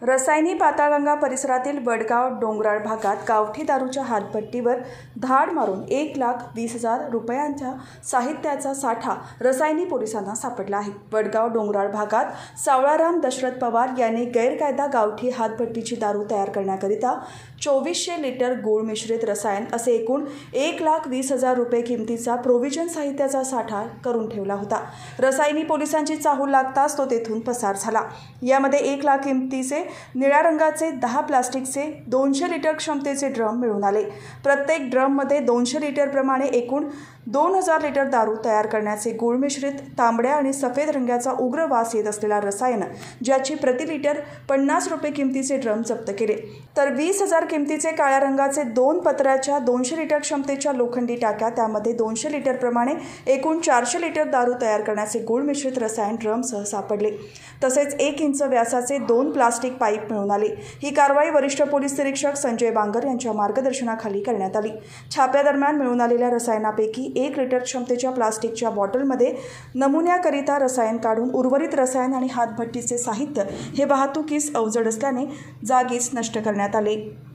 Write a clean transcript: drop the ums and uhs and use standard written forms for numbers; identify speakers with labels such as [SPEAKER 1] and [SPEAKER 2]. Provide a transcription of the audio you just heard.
[SPEAKER 1] रसायनी पाताळगंगा परिसरातील वडगाव डोंगराळ भागात गावठी दारूच्या हातभट्टीवर धाड मारून 1,20,000 रुपयांच्या साहित्याचा साठा रसायनी पोलिसांना सापडला आहे। वडगाव डोंगराळ भागात सावळाराम दशरथ पवार यांनी गैरकायदा गावठी हातभट्टीची दारू तयार करण्याकरिता 2400 लिटर गूळ मिश्रित रसायन असे एकूण 1,20,000 रुपये किमतीचा प्रोव्हिजन साहित्याचा साठा करून ठेवला होता। रसायनी पोलिसांची चाहूल लागताच तो तेथून पसार झाला। यामध्ये 1 लाख किमतीचे निळ्या रंगाचे 10 प्लास्टिकचे 200 लिटर क्षमतेचे ड्रम मिळून आले। प्रत्येक ड्रममध्ये 200 लिटर प्रमाणे एकूण 2,000 लिटर दारू तयार करण्याचे गूळ मिश्रित तांबड्या आणि सफेद रंगाचा उग्र वास येत असलेला रसायन, ज्याची प्रति लिटर 50 रुपये किमतीचे ड्रम जप्त केले। तर 20,000 किमतीचे काळ्या रंगाचे 2 पत्र्याच्या 200 लिटर क्षमतेच्या लोखंडी टाक्या, त्यामध्ये 200 लिटर प्रमाणे एकूण 400 लिटर दारू तयार करण्याचे गूळ मिश्रित रसायन ड्रमसह सापडले। तसेच 1 इंच व्यासाचे 2 प्लास्टिक पाईप मिळून आले। ही कारवाई वरिष्ठ पोलीस निरीक्षक संजय बांगर यांच्या मार्गदर्शनाखाली करण्यात आली। छाप्यादरम्यान मिळून आलेल्या रसायनापैकी 1 लिटर क्षमतेच्या प्लास्टिकच्या बॉटलमध्ये नमुन्याकरिता रसायन काढून उर्वरित रसायन आणि हातभट्टीचे साहित्य हे वाहतुकीस अवजड असल्याने जागीच नष्ट करण्यात आले।